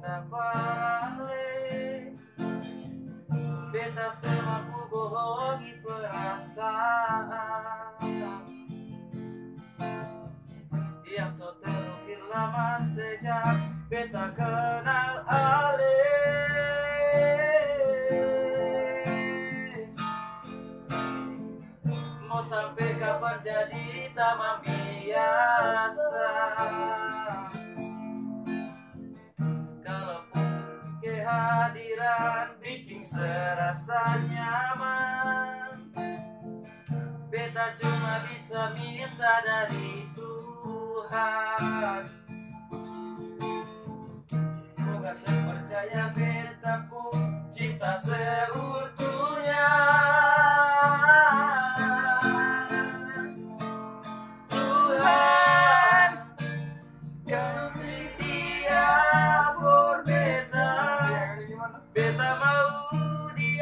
tak parale. Beta semampu bohongi perasaan yang so terukir lama sejak beta kenal ale. Mau sampai kapan jadi taman biasa? Kalaupun kehadiran bikin serasa nyaman, beta cuma bisa minta dari Tuhan. Moga saya percaya beta pun cinta seutuhnya. Tuhan kasih dia for beta, beta mau dia